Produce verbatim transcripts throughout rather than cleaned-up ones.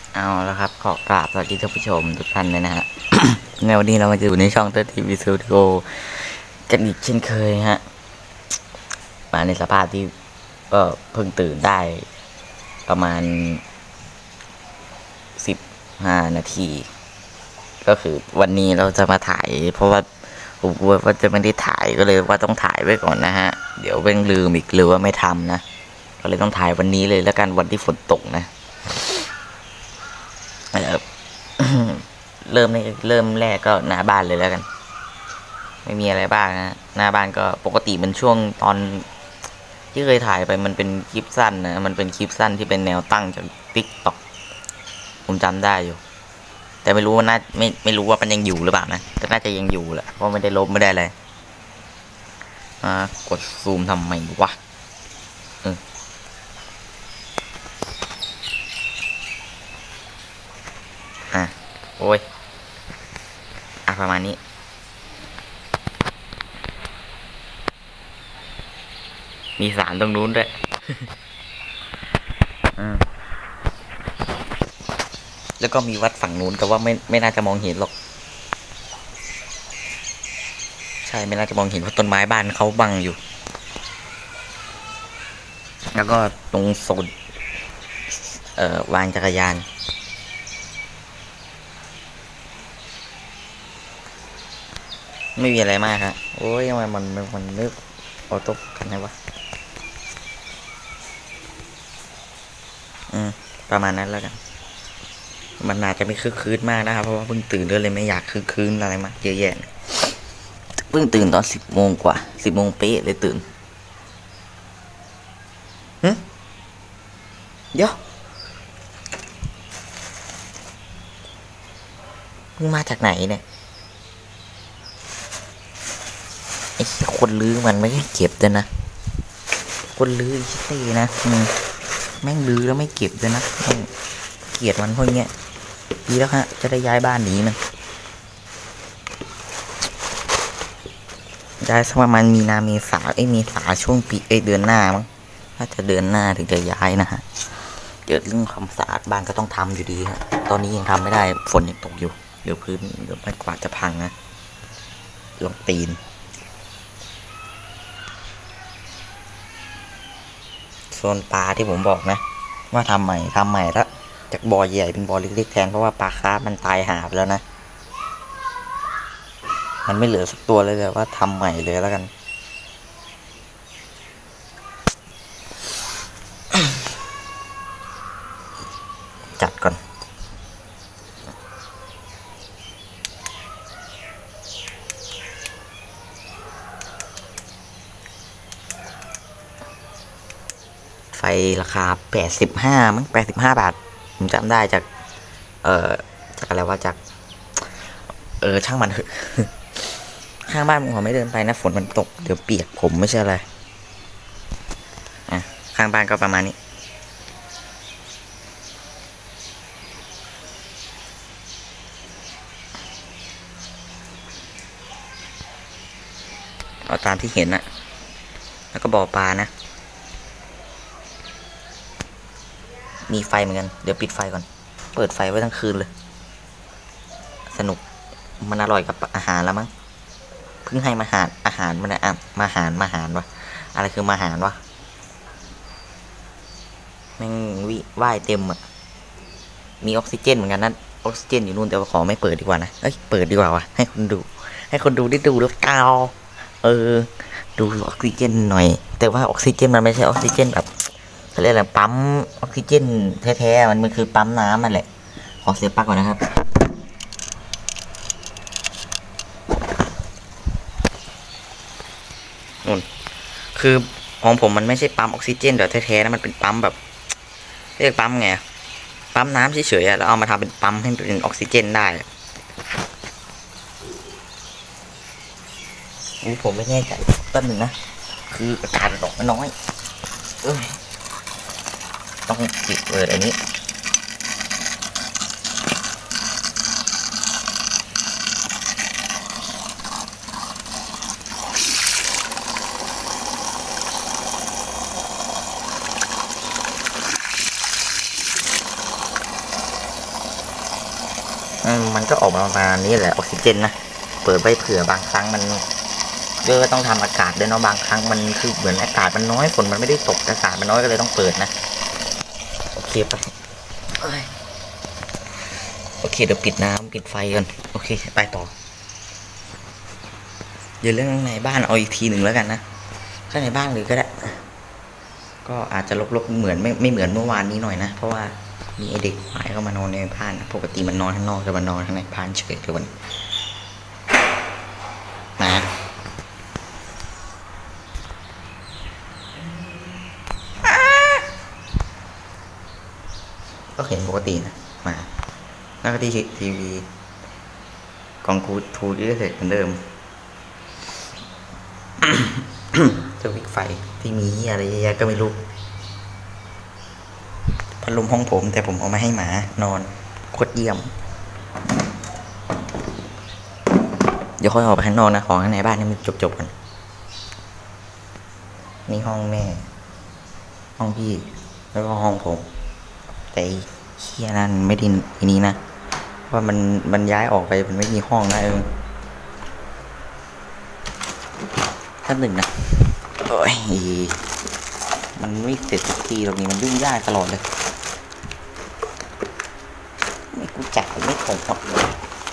เอาแล้วครับขอกราบสวัสดีท่านผู้ชมทุกท่านเลยนะฮะ ในวันนี้เรามาอยู่ในช่องเตอร์ทีวีสตูดิโอกันอีกเช่นเคยฮะมาในสภาพที่ก็เพิ่งตื่นได้ประมาณสิบห้านาทีก็คือวันนี้เราจะมาถ่ายเพราะว่าผมกลัวว่าจะไม่ได้ถ่ายก็เลยว่าต้องถ่ายไว้ก่อนนะฮะเดี๋ยวเว้งลืมอีกหรือว่าไม่ทำนะก็เลยต้องถ่ายวันนี้เลยแล้วกันวันที่ฝนตกนะเริ่มเริ่มแรกก็หน้าบ้านเลยแล้วกันไม่มีอะไรบ้างนะหน้าบ้านก็ปกติมันช่วงตอนที่เคยถ่ายไปมันเป็นคลิปสั้นนะมันเป็นคลิปสั้นที่เป็นแนวตั้งจากติ๊กต็อกผมจำได้อยู่แต่ไม่รู้ว่าน่าไม่ไม่รู้ว่ามันยังอยู่หรือเปล่านะแต่น่าจะยังอยู่แหละเพราะไม่ได้ลบไม่ได้อะไรอ่ากดซูมทำไมวะเอออ่ะโอ้ยอ่ะประมาณนี้มีสารตรงนู้นด้วยแล้วก็มีวัดฝั่งนู้นแต่ว่าไม่ไม่น่าจะมองเห็นหรอกใช่ไม่น่าจะมองเห็นเพราะต้นไม้บ้านเขาบังอยู่แล้วก็ตรงโซนเอ่อวางจักรยานไม่มีอะไรมากครับโอ้ยทำไมมันมันนึกออโต้กันไงวะอืมประมาณนั้นแล้วกันมันอาจจะไม่คึกคืนมากนะครับเพราะว่าเพิ่งตื่นเลยไม่อยากคึกคืนอะไรมากเยอะแยะเพิ่งตื่นตอนสิบโมงกว่าสิบโมงเป๊ะเลยตื่นฮึเดี๋ยวมึงมาจากไหนเนี่ยไอ้คนลื้อมันไม่ได้เก็บด้วยนะคนลื้อไอ้เต้นะอืมแม่งลื้อแล้วไม่เก็บด้วยนะเกลียดมันพวกเนี้ยดีแล้วฮะจะได้ย้ายบ้านหนีมันย้ายสักประมาณมีนาเมษาไอ้มีสาช่วงปีไอ้เดือนหน้ามั้งถ้าจะเดือนหน้าถึงจะย้ายนะฮะเดี๋ยวเรื่องความสะอาดบ้านก็ต้องทำอยู่ดีฮะตอนนี้ยังทำไม่ได้ฝนยังตกอยู่เดี๋ยวพื้นเดี๋ยวไม่กวาดจะพังนะลงตีนโซนปลาที่ผมบอกนะว่าทำใหม่ทำใหม่แล้วจากบ่อใหญ่เป็นบ่อเล็กๆแทนเพราะว่าปลาคาร์ฟมันตายหาไปแล้วนะมันไม่เหลือสักตัวเลยเลยว่าทำใหม่เลยแล้วกันจัดก่อนไฟราคาแปดสิบห้ามั้งแปดสิบห้าบาทผมจำได้จากเอ่อจากอะไรว่าจากเออช่างมันเถอะข้างบ้านผมขอไม่เดินไปนะฝนมันตกเดี๋ยวเปียกผมไม่ใช่อะไรอ่ะข้างบ้านก็ประมาณนี้เอาตามที่เห็นนะแล้วก็บ่อปลานะมีไฟเหมือนกันเดี๋ยวปิดไฟก่อนเปิดไฟไว้ทั้งคืนเลยสนุกมันอร่อยกับอาหารแล้วมั้งเพิ่งให้มาหารอาหารมันนะอ่ะมาหารมาหารวะอะไรคือมาหารวะแม่งวิว่ายเต็มอ่ะมีออกซิเจนเหมือนกันนั้นออกซิเจนอยู่นู่นแต่ว่าขอไม่เปิดดีกว่านะเอ้ยเปิดดีกว่าวะให้คนดูให้คนดูได้ดูแล้วกาวเออดูออกซิเจนหน่อยแต่ว่าออกซิเจนมันไม่ใช่ออกซิเจนแบบเขาเรียกอะไรปั๊มออกซิเจนแท้ๆมันมันคือปั๊มน้ำนั่นแหละขอเสียบปลั๊กก่อนนะครับนู่นคือของผมมันไม่ใช่ปั๊มออกซิเจนแบบแท้ๆนะมันเป็นปั๊มแบบเรียกปั๊มไงปั๊มน้ำเฉยๆแล้วเอามาทำเป็นปั๊มให้เป็นออกซิเจนได้นี่ผมไม่แน่ใจต้นหนึ่งนะคืออากาศดอกน้อยเอ้ยต้องปิดเปิดอันนี้มันก็ออกมาประมาณนี้แหละออกซิเจนนะเปิดไว้เผื่อบางครั้งมันเยอะต้องทำอากาศด้วยเนาะบางครั้งมันคือเหมือนอากาศมันน้อยฝนมันไม่ได้ตกอากาศมันน้อยก็เลยต้องเปิดนะโอเคไปโอเคเดี๋ยวปิดน้ำปิดไฟกันโอเคไปต่อเดี๋ยวเรื่องข้างในบ้านเอาอีกทีหนึ่งแล้วกันนะข้างในบ้านเลยก็ได้ก็อาจจะลกๆเหมือนไม่ไม่เหมือนเมื่อวานนี้หน่อยนะเพราะว่ามีไอเด็กหายเข้ามานอนในบ้านปกติมันนอนข้างนอกแต่มันนอนข้างในบ้านเฉยเลยวันนะก็เห็นปกตินะมาแล้วก็ที่ทีวีกองกูทูดีก็เสร็จเหมือนเดิมสวิตช์ไฟที่มีอะไรเยอะๆก็ไม่รู้พัดลมห้องผมแต่ผมเอามาให้หมานอนโคตรเยี่ยมเดี๋ยวค่อยออกไปข้างนอกนะของข้างในบ้านนี่มันจบๆกันนี่ห้องแม่ห้องพี่แล้วก็ห้องผมแต่เฮียนั่นไม่ดินทีนี้นะว่ามันมันย้ายออกไปมันไม่มีห้องนะเออท่านหนึ่งนะโอ้ยมันไม่เสร็จสักทีตรงนี้มันยุ่งยากตลอดเลยไม่กูจัดไม่ถงหมดเลย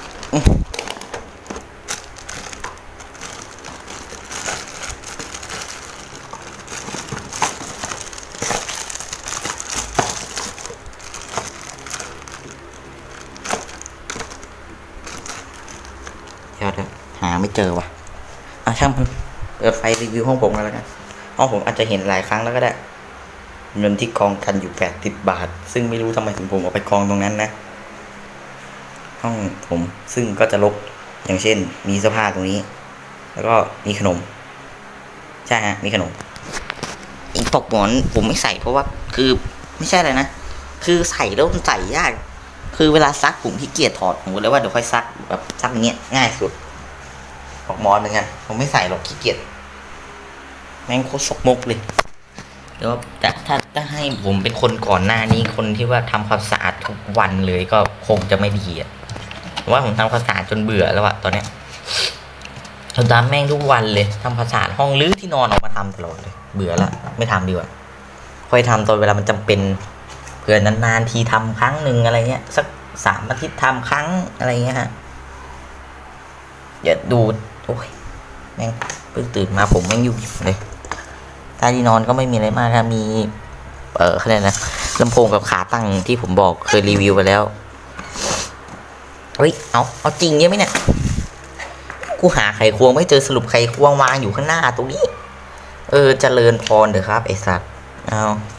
เดี๋ยวเดี๋ยวหาไม่เจอวะอ่ะช่างมันเปิดไฟรีวิวห้องผมกันแล้วกันห้องผมอาจจะเห็นหลายครั้งแล้วก็ได้เงินที่กองกันอยู่แปดสิบบาทซึ่งไม่รู้ทำไมถึงผมเอาไปกองตรงนั้นนะห้องผมซึ่งก็จะรกอย่างเช่นมีเสื้อผ้าตรงนี้แล้วก็มีขนมใช่ฮะมีขนมอีกปกหมอนผมไม่ใส่เพราะว่าคือไม่ใช่อะไรนะคือใส่แล้วมันใส่ยากคือเวลาซักผมขี้เกียจถอดผมก็เลยว่าเดี๋ยวค่อยซักแบบซักเงี้ยง่ายสุดปกหมอนเหมือนกันผมไม่ใส่หรอกขี้เกียจแม่งโคตรสกมกเลยแล้วแต่ถ้าถ้าให้ผมเป็นคนก่อนหน้านี้คนที่ว่าทำความสะอาดทุกวันเลยก็คงจะไม่ดีอ่ะว่าผมทำความสะอาดจนเบื่อแล้วอะตอนเนี้ยผมทำแม่งทุกวันเลยทำความสะอาดห้องรื้อที่นอนออกมาทำตลอดเลยเบื่อละไม่ทำดีกว่าค่อยทำตอนเวลามันจำเป็นเผื่อนานๆทีทำครั้งหนึ่งอะไรเงี้ยสักสามอาทิตย์ทำครั้งอะไรเงี้ยฮะอย่าดูโอ้ยแม่งเพิ่งตื่นมาผมแม่งยุ่งเลยใต้ที่นอนก็ไม่มีอะไรมากครับมีเออเขาเรียกนะลำโพงกับขาตั้งที่ผมบอกเคยรีวิวไปแล้วเฮ้ยเอาเอาจริงเนี่ยไหมเนี่ยกูหาไขควงไม่เจอสรุปไขควงวางอยู่ข้างหน้าตรงนี้เออเจริญพรเถอะครับไอ้สัตว์เอา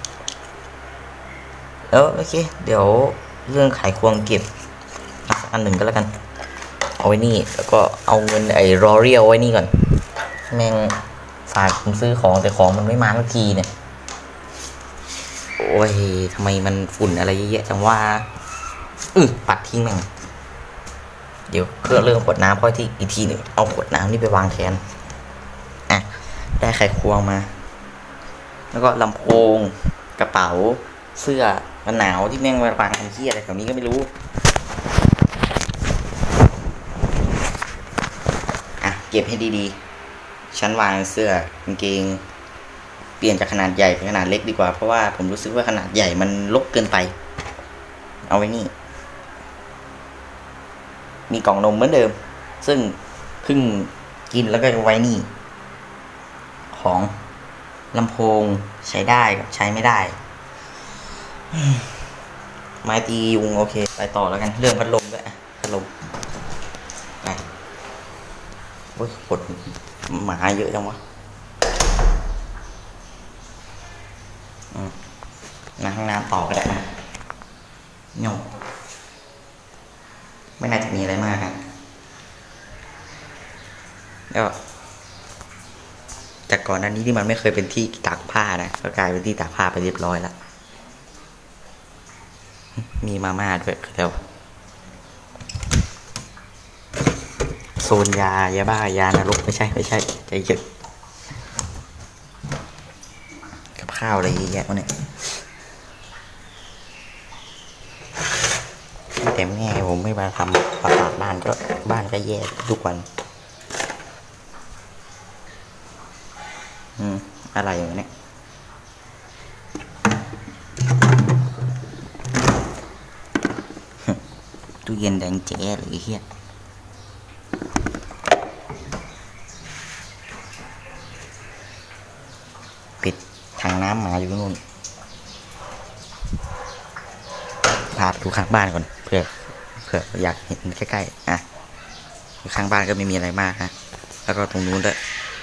แล้วโอเคเดี๋ยวเรื่องไขควงเก็บอันหนึ่งก็แล้วกันเอาไว้นี่แล้วก็เอาเงินไอ้รอเรียลไว้นี่ก่อนแม่งฝากผมซื้อของแต่ของมันไม่มาสักทีเนี่ยโอ้ยทำไมมันฝุ่นอะไรเยอะจังว่าอือปัดทิ้งแม่งเดี๋ยวเพื่อเรื่องขวดน้ำค่อยที่อีกทีหนึ่งเอาขวดน้ำนี่ไปวางแทนอ่ะได้ไขควงมาแล้วก็ลำโพงกระเป๋าเสื้อกันหนาวที่แม่งวางทำเหี้ยอะไรแบบนี้ก็ไม่รู้อ่ะเก็บให้ดีๆชั้นวางเสื้อกางเกงเปลี่ยนจากขนาดใหญ่เป็นขนาดเล็กดีกว่าเพราะว่าผมรู้สึกว่าขนาดใหญ่มันรกเกินไปเอาไว้นี่มีกล่องนมเหมือนเดิมซึ่งเพิ่งกินแล้วก็ไว้นี่ของลำโพงใช้ได้กับใช้ไม่ได้ไม้ตียุงโอเคไปต่อแล้วกันเรื่องพัดลมด้วยพัดลมไปโอ้ยกดหมาเยอะจังวะมาห้องน้ำต่อก็ได้นะโยมไม่น่าจะมีอะไรมากครับก็จากก่อนหน้านี้ที่มันไม่เคยเป็นที่ตากผ้านะก็กลายเป็นที่ตากผ้าไปเรียบร้อยแล้วมีมาม่าด้วยแล้วโซนยายาบ้ายานรกไม่ใช่ไม่ใช่ใจเย็นกับข้าวอะไรเยอะแยะวะเนี่ยแต่แม่ผมไม่มาทำประสาทบ้านก็บ้านก็แย่ทุกวันอืมอะไรอย่างเนี้ยตู้เย็นแดงเจ๊เลยเฮียปิดทางน้ำมาอยู่นู่นพาดูข้างบ้านก่อนเพื่อเพื่ออยากเห็นใกล้ๆอ่ะข้างบ้านก็ไม่มีอะไรมากฮะแล้วก็ตรงนู้นด้วย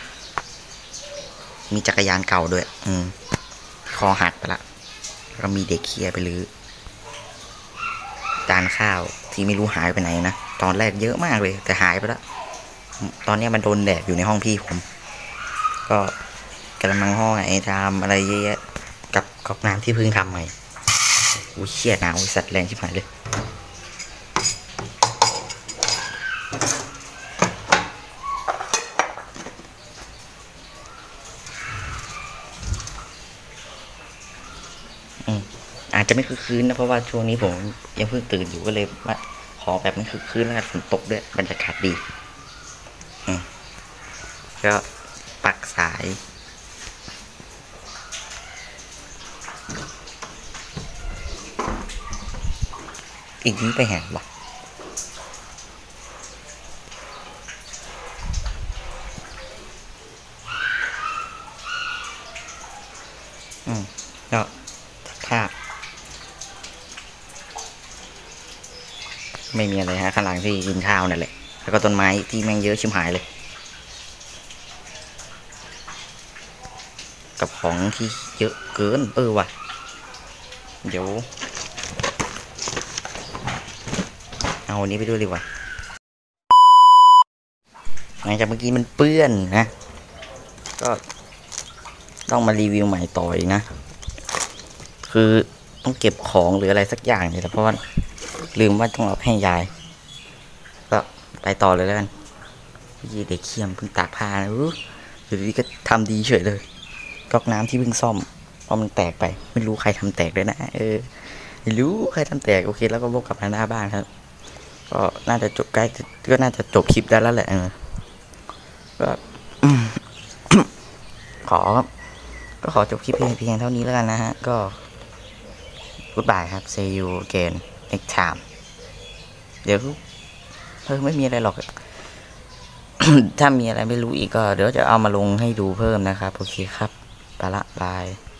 มีจักรยานเก่าด้วยอืมคอหักไปละแล้วก็มีเด็กเคียไปลื้อจานข้าวที่ไม่รู้หายไปไหนนะตอนแรกเยอะมากเลยแต่หายไปแล้วตอนนี้มันโดนแดดอยู่ในห้องพี่ผมก็กระมังห้องไอ้ทำอะไรเยอะๆกับก๊อกน้ำที่เพิ่งทำใหม่อู้เชี่ยหนาวสัตว์แรงชิบหายเลยอืมอาจจะไม่คือคืนนะเพราะว่าช่วงนี้ผมยังเพิ่งตื่นอยู่ก็เลยมาขอแบบไม่คือคืนแล้วฝนตกด้วยบรรยากาศดีอืมก็ปักสายอีกนี้ไปแห่งวะอืมก็ถ้าไม่มีอะไรฮะข้างหลังที่กินข้าวนั่นแหละแล้วก็ต้นไม้ที่แม่งเยอะชิมหายเลยกับของที่เยอะเกินเออว่ะเดี๋ยวเอาอันนี้ไปด้วยดีกว่าหลังจากเมื่อกี้มันเปื้อนนะก็ต้องมารีวิวใหม่ต่ออีกนะคือต้องเก็บของหรืออะไรสักอย่างเนี่ยเพราะว่าลืมว่าต้องเอาให้ยายก็ไปต่อเลยแล้วกันยี่เด็กเขี้ยมเพิ่งตากผ้านะอยู่ดีก็ทำดีเฉยเลยก๊อกน้ำที่เพิ่งซ่อมเพราะมันแตกไปไม่รู้ใครทำแตกด้วยนะเออไม่รู้ใครทำแตกโอเคแล้วก็วกกลับมาหน้าบ้านครับก็น่าจะจบใกล้ก็น่าจะจบคลิปได้แล้วแหละเออก็ขอก็ขอจบคลิปเพียงเพียงเท่านี้แล้วกันนะฮะก็ goodbye ครับ see you again next time เดี๋ยวเออไม่มีอะไรหรอก ถ้ามีอะไรไม่รู้อีกก็เดี๋ยวจะเอามาลงให้ดูเพิ่มนะครับโอเคครับไปละบาย